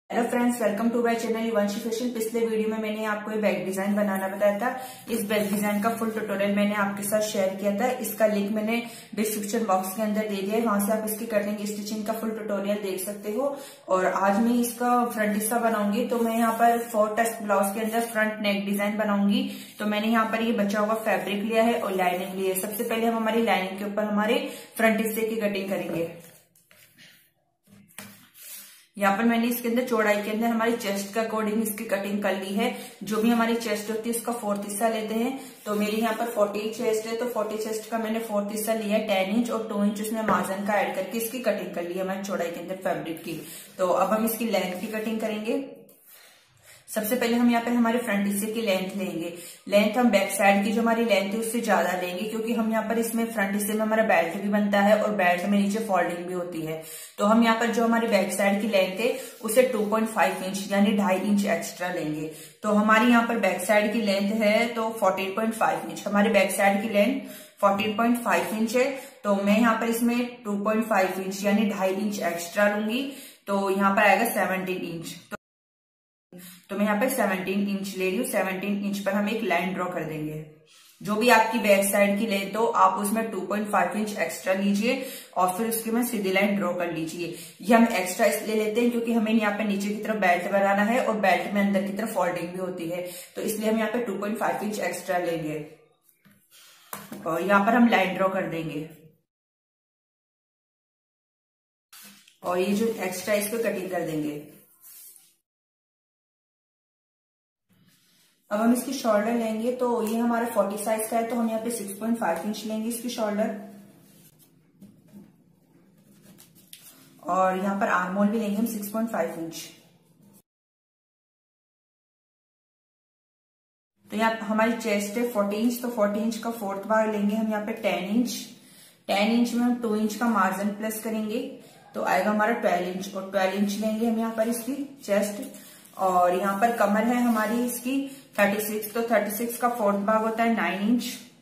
Hello friends, welcome to my channel Vanshi fashion. पिछले video में मैंने आपको ये बैग डिजाइन बनाना बताया था। इस बैग डिजाइन का फुल ट्यूटोरियल मैंने आपके साथ शेयर किया था। इसका लिंक मैंने डिस्क्रिप्शन बॉक्स के अंदर दे दिया है, वहां से आप इसकी कटिंग स्टिचिंग का फुल ट्यूटोरियल देख सकते हो। और आज मैं इसका फ्रंट हिस्सा बनाऊंगी, तो मैं यहाँ पर 4 टेस्ट ब्लाउज के अंदर फ्रंट नेक डिजाइन बनाऊंगी। तो मैंने यहाँ पर ये बचा हुआ फैब्रिक लिया है और लाइनिंग ली है। सबसे पहले हम हमारी लाइनिंग के ऊपर हमारे फ्रंट हिस्से की कटिंग करेंगे। यहाँ पर मैंने इसके अंदर चौड़ाई के अंदर हमारी चेस्ट के अकॉर्डिंग इसकी कटिंग कर ली है। जो भी हमारी चेस्ट होती है उसका 4th हिस्सा लेते हैं। तो मेरी यहाँ पर 40 चेस्ट है, तो 40 चेस्ट का मैंने 4th हिस्सा लिया है 10 इंच और 2 इंच उसमें मार्जिन का ऐड करके इसकी कटिंग कर ली है हमारी चौड़ाई के अंदर फैब्रिक की। तो अब हम इसकी लेंथ की कटिंग करेंगे। सबसे पहले हम यहाँ पे हमारे फ्रंट हिस्से की लेंथ लेंगे। लेंथ हम बैक साइड की जो हमारी लेंथ है उससे ज्यादा लेंगे, क्योंकि हम यहाँ पर इसमें फ्रंट हिस्से में हमारा बेल्ट भी बनता है और बेल्ट में नीचे फोल्डिंग भी होती है। तो हम यहाँ पर जो हमारी बैक साइड की लेंथ है उसे 2.5 इंच यानी 2.5 इंच एक्स्ट्रा लेंगे। तो हमारी यहाँ पर बैक साइड की लेंथ है तो 14.5 इंच। हमारी बैक साइड की लेंथ 14.5 इंच है, तो मैं यहाँ पर इसमें 2.5 इंच यानी 2.5 इंच एक्स्ट्रा लूंगी। तो यहाँ पर आएगा 17 इंच। तो मैं यहाँ पे 17 इंच ले रही हूँ। 17 इंच पर हम एक लाइन ड्रॉ कर देंगे। जो भी आपकी बैक साइड की लेंथ हो आप उसमें 2.5 इंच एक्स्ट्रा लीजिए और फिर उसके में सीधी लाइन ड्रॉ कर लीजिए। ये हम एक्स्ट्रा इसलिए लेते हैं क्योंकि हमें यहाँ पे नीचे की तरफ बेल्ट बनाना है और बेल्ट में अंदर की तरफ फोल्डिंग भी होती है, तो इसलिए हम यहाँ पे 2.5 इंच एक्स्ट्रा लेंगे और यहाँ पर हम लाइन ड्रॉ कर देंगे। और ये जो एक्स्ट्रा इसको कटिंग कर देंगे। अब हम इसकी शोल्डर लेंगे। तो ये हमारा 40 साइज का है, तो हम यहाँ पे 6.5 इंच लेंगे इसकी शोल्डर। और यहाँ पर आर्म होल भी लेंगे हम 6.5 इंच। तो यहाँ हमारी चेस्ट है 40 इंच, तो 40 इंच का 4th भाग लेंगे हम यहाँ पे 10 इंच। 10 इंच में हम 2 इंच का मार्जिन प्लस करेंगे तो आएगा हमारा 12 इंच। और 12 इंच लेंगे हम यहाँ पर इसकी चेस्ट। और यहाँ पर कमर है हमारी इसकी 36, तो 36 का 4th भाग होता है 9 इंच।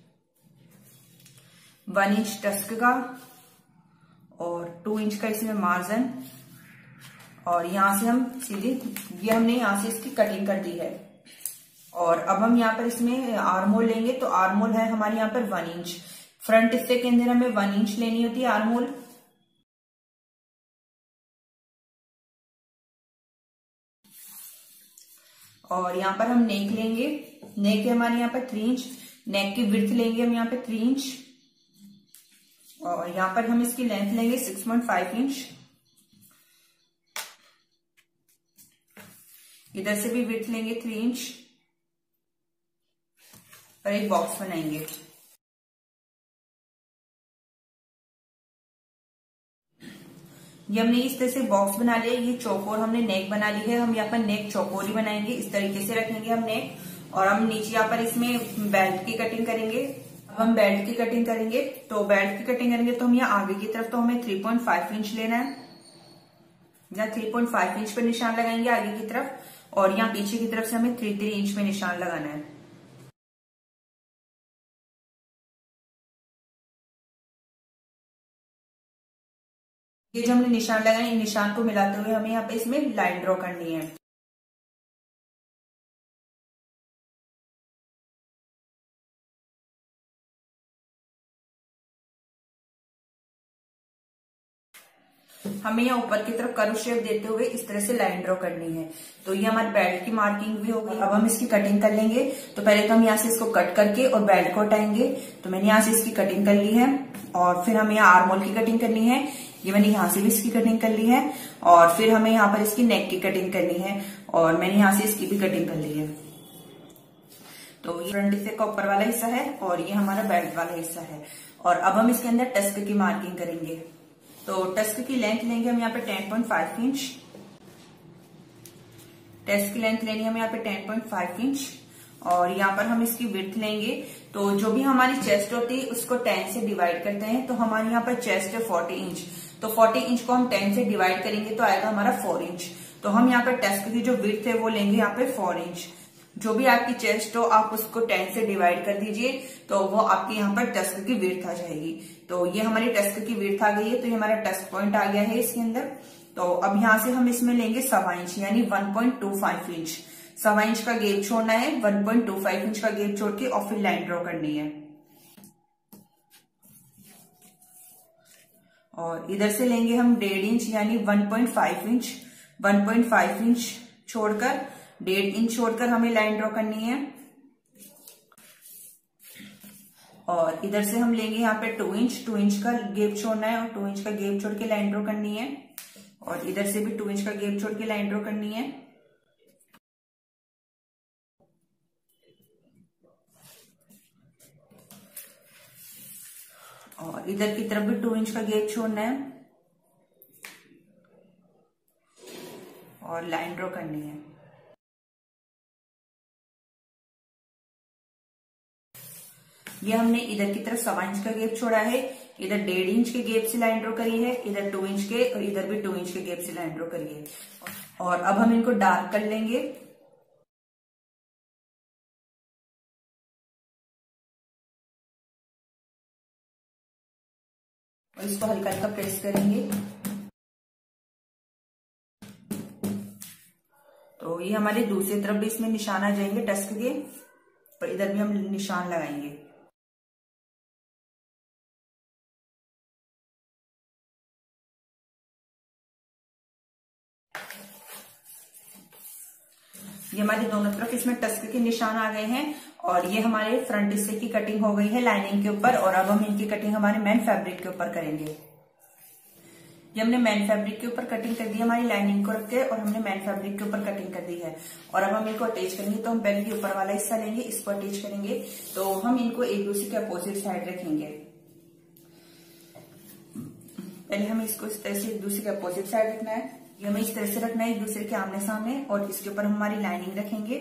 1 इंच टस्क का और 2 इंच का इसमें मार्जिन। और यहां से हम सीधे ये हमने यहां से इसकी कटिंग कर दी है। और अब हम यहाँ पर इसमें आर्म होल लेंगे। तो आर्म होल है हमारे यहाँ पर 1 इंच। फ्रंट हिस्से के अंदर हमें 1 इंच लेनी होती है आर्म होल। और यहाँ पर हम नेक लेंगे। नेक है हमारे यहाँ पर 3 इंच। नेक की विड्थ लेंगे हम यहाँ पे 3 इंच। और यहाँ पर हम इसकी लेंथ लेंगे 6.5 इंच। इधर से भी विड्थ लेंगे 3 इंच और एक बॉक्स बनाएंगे। ये हमने इस तरह से बॉक्स बना लिया। ये चौकोर हमने नेक बना ली है। हम यहाँ पर नेक चौकोर ही बनाएंगे, इस तरीके से रखेंगे हम नेक। और हम नीचे यहाँ पर इसमें बेल्ट की कटिंग करेंगे। अब हम बेल्ट की कटिंग करेंगे। तो बेल्ट की कटिंग करेंगे तो हम यहाँ आगे की तरफ तो हमें 3.5 इंच लेना है। यहाँ 3.5 इंच पर निशान लगाएंगे आगे की तरफ, और यहाँ पीछे की तरफ से हमें 3 इंच में निशान लगाना है। ये जो हमने निशान लगाए, इन निशान को मिलाते हुए हमें यहाँ पे इसमें लाइन ड्रॉ करनी है। हमें यहाँ ऊपर की तरफ कर्व शेप देते हुए इस तरह से लाइन ड्रॉ करनी है। तो ये हमारे बेल्ट की मार्किंग भी हो गई। अब हम इसकी कटिंग कर लेंगे। तो पहले तो हम यहाँ से इसको कट करके और बेल्ट को हटाएंगे। तो मैंने यहाँ से इसकी कटिंग कर ली है। और फिर हमें यहाँ आर्म होल की कटिंग करनी है। ये मैंने यहाँ से भी इसकी कटिंग कर ली है। और फिर हमें यहाँ पर इसकी नेक की कटिंग करनी है और मैंने यहाँ से इसकी भी कटिंग कर ली है। तो ये फ्रंट हिस्से का ऊपर वाला हिस्सा है और ये हमारा बेल्ट वाला हिस्सा है। और अब हम इसके अंदर टस्क की मार्किंग करेंगे। तो टस्क की लेंथ लेंगे हम यहाँ पे 10.5 इंच। टस्क की लेंथ लेनी है हम यहाँ पे 10.5 इंच। और यहाँ पर हम इसकी विड्थ लेंगे। तो जो भी हमारी चेस्ट होती है उसको 10 से डिवाइड करते हैं। तो हमारे यहाँ पर चेस्ट है 40 इंच, तो 40 इंच को हम 10 से डिवाइड करेंगे तो आएगा हमारा 4 इंच। तो हम यहाँ पर टस्क की जो विड्थ है वो लेंगे यहाँ पे 4 इंच। जो भी आपकी चेस्ट हो आप उसको 10 से डिवाइड कर दीजिए तो वो आपके यहाँ पर टस्क की विड्थ आ जाएगी। तो ये हमारी टस्क की विड्थ आ गई है। तो ये हमारा टस्क पॉइंट आ गया है इसके अंदर। तो अब यहाँ से हम इसमें लेंगे 1.25 इंच यानी 1.25 इंच। 1.25 इंच का गैप छोड़ना है, 1.25 इंच का गैप छोड़ के और फिर लाइन ड्रॉ करनी है। और इधर से लेंगे हम 1.5 इंच यानी 1.5 इंच। 1.5 इंच छोड़कर 1.5 इंच छोड़कर हमें लाइन ड्रॉ करनी है। और इधर से हम लेंगे यहाँ पे 2 इंच। 2 इंच का गैप छोड़ना है और 2 इंच का गैप छोड़ के लाइन ड्रॉ करनी है। और इधर से भी 2 इंच का गैप छोड़ के लाइन ड्रॉ करनी है। और इधर की तरफ भी 2 इंच का गैप छोड़ना है और लाइन ड्रॉ करनी है। ये हमने इधर की तरफ 1.25 इंच का गैप छोड़ा है, इधर 1.5 इंच के गैप से लाइन ड्रॉ करी है, इधर 2 इंच के और इधर भी 2 इंच के गैप से लाइन ड्रॉ करी है। और अब हम इनको डार्क कर लेंगे। और इसको हल्का हल्का प्रेस करेंगे। तो ये हमारे दूसरी तरफ भी इसमें निशान आ जाएंगे टस्क के, और इधर भी हम निशान लगाएंगे। ये हमारे दोनों तरफ इसमें टस्क के निशान आ गए हैं। और ये हमारे फ्रंट हिस्से की कटिंग हो गई है लाइनिंग के ऊपर। और अब हम इनकी कटिंग हमारे मेन फैब्रिक के ऊपर करेंगे। ये हमने मेन फैब्रिक के ऊपर कटिंग कर दी है, हमारी लाइनिंग को रख के, और हमने मेन फैब्रिक के ऊपर कटिंग कर दी है। और अब हम इनको अटैच करेंगे। तो हम पहले ये ऊपर वाला हिस्सा लेंगे, इसको अटैच करेंगे। तो हम इनको एक दूसरे के अपोजिट साइड रखेंगे। पहले हमें इसको इस तरह से एक दूसरे के अपोजिट साइड रखना है। ये हमें इस तरह से रखना है एक दूसरे के आमने सामने, और इसके ऊपर हम हमारी लाइनिंग रखेंगे।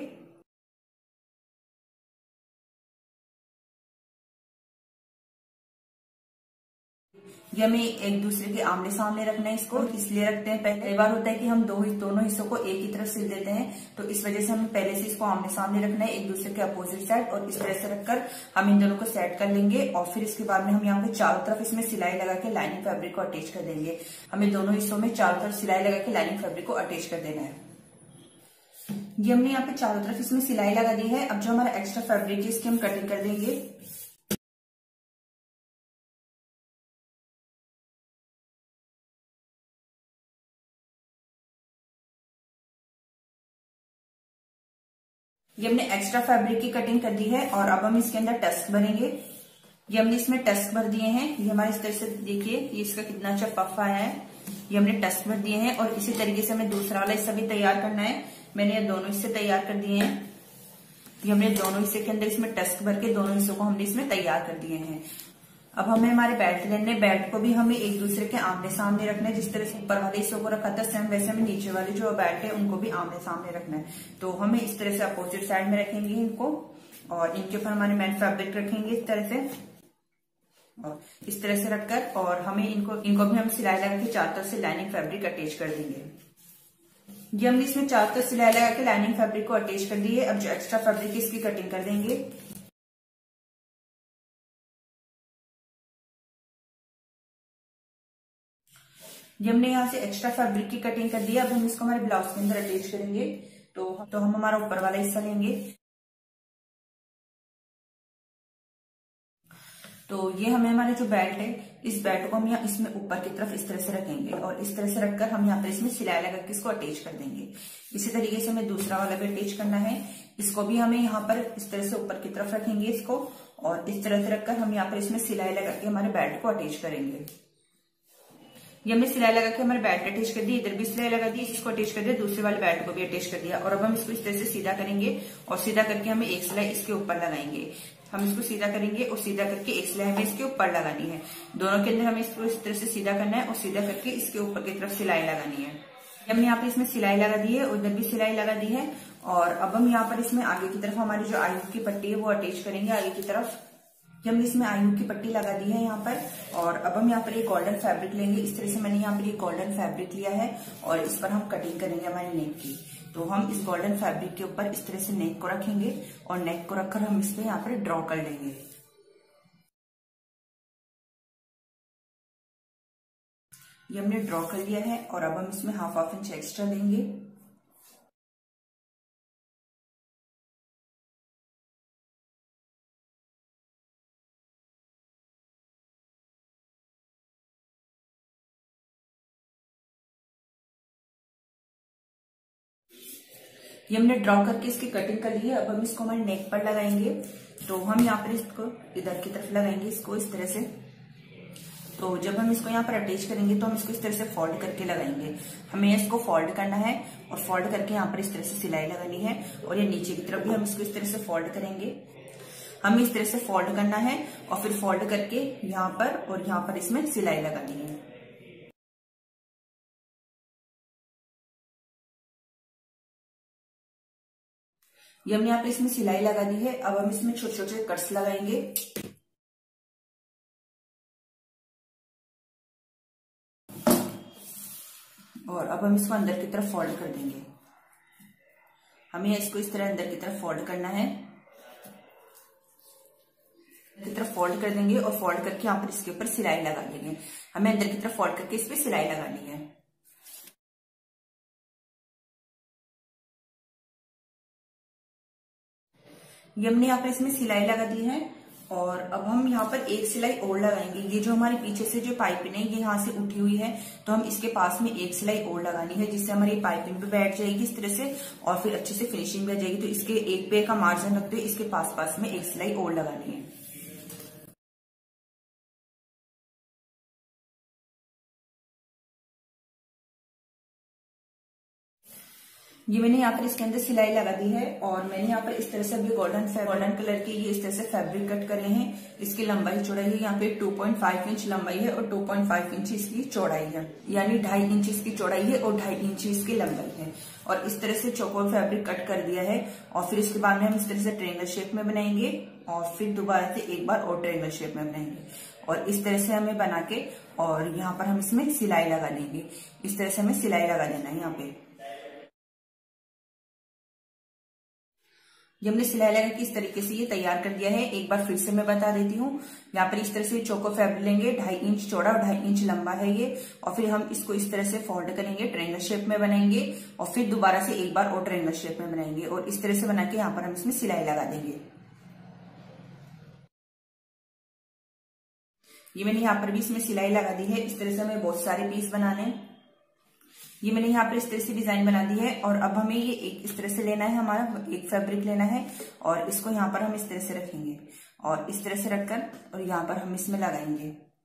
ये हमें एक दूसरे के आमने सामने रखना है। इसको इसलिए रखते हैं, पहले बार होता है कि हम दोनों हिस्सों को एक ही तरफ सिल देते हैं, तो इस वजह से हमें पहले से इसको आमने सामने रखना है एक दूसरे के अपोजिट साइड। और इस तरह से रखकर हम इन दोनों को सेट कर लेंगे। और फिर इसके बाद में हम यहाँ पे चारों तरफ इसमें सिलाई लगा के लाइनिंग फैब्रिक को अटैच कर देंगे। हमें दोनों हिस्सों में चारों तरफ सिलाई लगा के लाइनिंग फैब्रिक को अटैच कर देना है। ये हमने यहाँ पे चारों तरफ इसमें सिलाई लगा दी है। अब जो हमारा एक्स्ट्रा फैब्रिक है इसकी हम कटिंग कर देंगे। ये हमने एक्स्ट्रा फैब्रिक की कटिंग कर दी है। और अब हम इसके अंदर टस्क भरेंगे। ये हमने इसमें टस्क भर दिए हैं। ये हमारे इस तरह से देखिए, ये इसका कितना अच्छा पफ आया है। ये हमने टस्क भर दिए हैं। और इसी तरीके से हमें दूसरा वाला हिस्सा भी तैयार करना है। मैंने ये दोनों हिस्से तैयार कर दिए हैं। ये हमने दोनों हिस्से के अंदर इसमें टस्क भर के दोनों हिस्सों को हमने इसमें तैयार कर दिए हैं। अब हमें हमारे बेल्ट लेने, बेल्ट को भी हमें एक दूसरे के आमने सामने रखना है। जिस तरह से ऊपर वाले हिस्सों को रखा था सेम वैसे हमें नीचे वाले जो बेल्ट है उनको भी आमने सामने रखना है। तो हमें इस तरह से अपोजिट साइड में रखेंगे इनको, और इनके ऊपर हमारे मेन फैब्रिक रखेंगे इस तरह से, और इस तरह से रखकर, और हमें इनको भी हम सिलाई लगा के चारों तरफ से लाइनिंग फैब्रिक अटैच कर देंगे। ये हमने इसमें चारों तरफ सिलाई लगा के लाइनिंग फैब्रिक को अटैच कर दी है। अब जो एक्स्ट्रा फैब्रिक है इसकी कटिंग कर देंगे। ये हमने यहाँ से एक्स्ट्रा फैब्रिक की कटिंग कर दी है। अब हम इसको हमारे ब्लाउज के अंदर अटैच करेंगे। तो हम हमारा ऊपर वाला हिस्सा लेंगे। तो ये हमें हमारे जो बेल्ट है, इस बेल्ट को हम यहाँ इसमें ऊपर की तरफ इस तरह से रखेंगे। और इस तरह से रखकर हम यहाँ पर इसमें सिलाई लगा के इसको अटैच कर देंगे। इसी तरीके से हमें दूसरा वाला भी अटैच करना है। इसको भी हमें यहाँ पर इस तरह से ऊपर की तरफ रखेंगे इसको, और इस तरह से रखकर हम यहाँ पर इसमें सिलाई लगा के हमारे बेल्ट को अटैच करेंगे। ये हमने सिलाई लगा के हमारे बेल्ट अटैच कर दी, इधर भी सिलाई लगा दी, इसको अटैच कर दिया, दूसरे वाले बेल्ट को भी अटैच कर दिया। और अब हम इसको इस तरह से सीधा करेंगे, और सीधा करके हमें एक सिलाई इसके ऊपर लगाएंगे। हम इसको सीधा करेंगे और सीधा करके एक सिलाई हमें इसके ऊपर लगानी है। दोनों के अंदर हमें इसको इस तरह से सीधा करना है, और सीधा करके इसके ऊपर की तरफ सिलाई लगानी है। हमने यहाँ पे इसमें सिलाई लगा दी है, उधर भी सिलाई लगा दी है। और अब हम यहाँ पर इसमें आगे की तरफ हमारी जो आयु की पट्टी है वो अटैच करेंगे आगे की तरफ। हमने इसमें आयु की पट्टी लगा दी है यहाँ पर। और अब हम यहाँ पर एक गोल्डन फैब्रिक लेंगे। इस तरह से मैंने यहाँ पर एक गोल्डन फैब्रिक लिया है, और इस पर हम कटिंग करेंगे हमारे नेक की। तो हम इस गोल्डन फैब्रिक के ऊपर इस तरह से नेक को रखेंगे, और नेक को रखकर हम इस पे यहाँ पर ड्रॉ कर लेंगे। ये हमने ड्रॉ कर लिया है और अब हम इसमें हाफ इंच एक्स्ट्रा देंगे। ये हमने ड्रॉ करके इसकी कटिंग कर ली है। अब हम इसको हमारे नेक पर लगाएंगे। तो हम यहाँ पर इसको इधर की तरफ लगाएंगे, इसको इस तरह से। तो जब हम इसको यहाँ पर अटैच करेंगे तो हम इसको इस तरह से फोल्ड करके लगाएंगे। हमें इसको फोल्ड करना है और फोल्ड करके यहाँ पर इस तरह से सिलाई लगानी है। और ये नीचे की तरफ भी हम इसको इस तरह से फोल्ड करेंगे। हमें इस तरह से फोल्ड करना है और फिर फोल्ड करके यहाँ पर और यहाँ पर इसमें सिलाई लगानी है। ये हमने यहाँ पे इसमें सिलाई लगा दी है। अब हम इसमें छोटे छोटे कट्स लगाएंगे। और अब हम इसको अंदर की तरफ फोल्ड कर देंगे। हमें इसको इस तरह अंदर की तरफ फोल्ड करना है, की तरफ फोल्ड कर देंगे और फोल्ड करके यहाँ पर इसके ऊपर सिलाई लगा देंगे। हमें अंदर की तरफ फोल्ड करके इस पे सिलाई लगानी है। ये हमने यहाँ पर इसमें सिलाई लगा दी है और अब हम यहाँ पर एक सिलाई और लगाएंगे। ये जो हमारे पीछे से जो पाइपिंग है ये यहाँ से उठी हुई है, तो हम इसके पास में एक सिलाई और लगानी है, जिससे हमारी पाइपिंग पे बैठ जाएगी इस तरह से और फिर अच्छे से फिनिशिंग भी आ जाएगी। तो इसके एक पैर का मार्जिन रखते हुए इसके पास में एक सिलाई और लगानी है। ये मैंने यहाँ पर इसके अंदर सिलाई लगा दी है और मैंने यहाँ पर इस तरह से अभी गोल्डन कलर के ये इस तरह से फैब्रिक कट करे हैं। इसकी लंबाई चौड़ाई है यहाँ पे 2.5 इंच लंबाई है और 2.5 इंच इसकी चौड़ाई है, यानी 2.5 इंच इसकी चौड़ाई है और 2.5 इंच इसकी लंबाई है। और इस तरह से चौकोर फैब्रिक कट कर दिया है और फिर इसके बाद में हम इस तरह से ट्रायंगल शेप में बनाएंगे और फिर दोबारा से एक बार और ट्रायंगल शेप में बनाएंगे। और इस तरह से हमें बना के और यहाँ पर हम इसमें सिलाई लगा देंगे। इस तरह से हमें सिलाई लगा देना है यहाँ पे। ये हमने सिलाई लगा के इस तरीके से ये तैयार कर दिया है। एक बार फिर से मैं बता देती हूँ। यहाँ पर इस तरह से चौको फैब्रिक लेंगे, 2.5 इंच चौड़ा और 2.5 इंच लंबा है ये। और फिर हम इसको इस तरह से फोल्ड करेंगे, ट्रायंगल शेप में बनाएंगे और फिर दोबारा से एक बार और ट्रायंगल शेप में बनाएंगे और इस तरह से बना के यहाँ पर हम इसमें सिलाई लगा देंगे। ये मैंने यहाँ पर भी इसमें सिलाई लगा दी है। इस तरह से हमें बहुत सारे पीस बनाने हैं। ये मैंने यहाँ पर इस तरह से डिजाइन बना दी है और अब हमें ये एक इस तरह से लेना है, हमारा एक फैब्रिक लेना है और इसको यहाँ पर हम इस तरह से रखेंगे और इस तरह से रखकर और यहाँ पर हम इसमें लगाएंगे।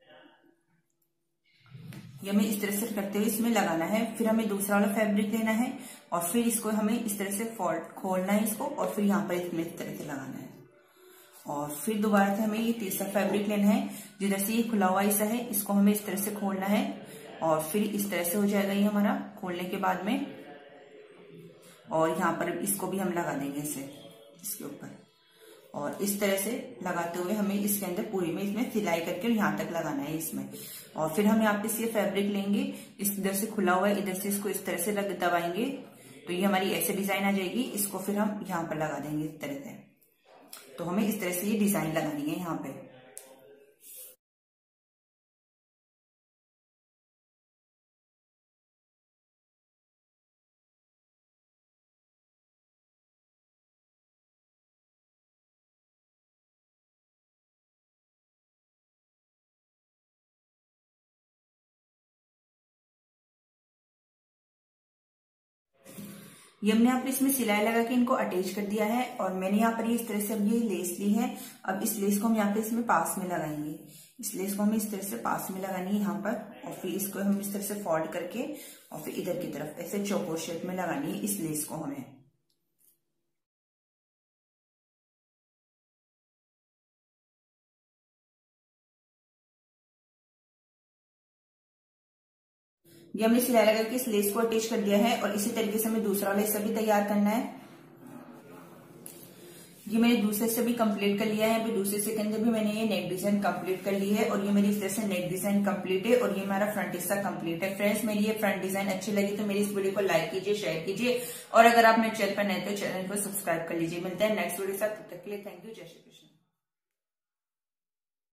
ये हमें इस तरह से करते हुए इसमें लगाना है। फिर हमें दूसरा वाला फैब्रिक लेना है और फिर इसको हमें इस तरह से खोलना है इसको और फिर यहाँ पर इसमें इस तरह से लगाना है। और फिर दोबारा से हमें ये तीसरा फैब्रिक लेना है, जिधर से ये खुला हुआ हिस्सा है इसको हमें इस तरह से खोलना है और फिर इस तरह से हो जाएगा ये हमारा खोलने के बाद में। और यहाँ पर इसको भी हम लगा देंगे इसे इसके ऊपर और इस तरह से लगाते हुए हमें इसके अंदर पूरी में इसमें सिलाई करके यहाँ तक लगाना है इसमें। और फिर हम यहाँ पे से फैब्रिक लेंगे, इस इधर से खुला हुआ है, इधर से इसको इस तरह से दबाएंगे तो ये हमारी ऐसे डिजाइन आ जाएगी। इसको फिर हम यहाँ पर लगा देंगे इस तरह से। तो हमें इस तरह से ये डिजाइन लगानी है यहाँ पे। ये हमने यहाँ पर इसमें सिलाई लगा के इनको अटैच कर दिया है और मैंने यहाँ पर इस तरह से अब ये लेस ली है। अब इस लेस को हम यहाँ पे इसमें पास में लगाएंगे। इस लेस को हमें इस तरह से पास में लगानी है यहाँ पर और फिर इसको हम इस तरह से फोल्ड करके और फिर इधर की तरफ ऐसे चौकोर शेप में लगानी है इस लेस को हमें। ये हमने सिलाई लगा के इस लेस को अटैच कर दिया है और इसी तरीके से हमें दूसरा लेस भी तैयार करना है। ये मैंने दूसरे से भी कंप्लीट कर लिया है। अभी दूसरे से के अंदर भी मैंने ये नेक डिजाइन कंप्लीट कर ली है और ये मेरी इस तरह से नेक डिजाइन कंप्लीट है और ये हमारा फ्रंट हिस्सा कंप्लीट है। फ्रेंड्स, मेरी ये फ्रंट डिजाइन अच्छी लगी तो मेरी इस वीडियो को लाइक कीजिए, शेयर कीजिए और अगर आप मेरे चैनल पर नए तो चैनल को सब्सक्राइब कर लीजिए। मिलते हैं नेक्स्ट वीडियो के साथ, तब तक के लिए थैंक यू, जय श्री कृष्ण।